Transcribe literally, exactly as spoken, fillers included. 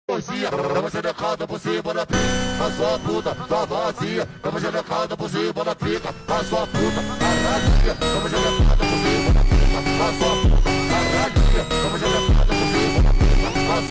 Dama xerecada por cima da pica, a sua puta tá vazia. Dama xerecada por cima da pica, a sua puta tá vazia. Dama xerecada por cima da pica, a sua puta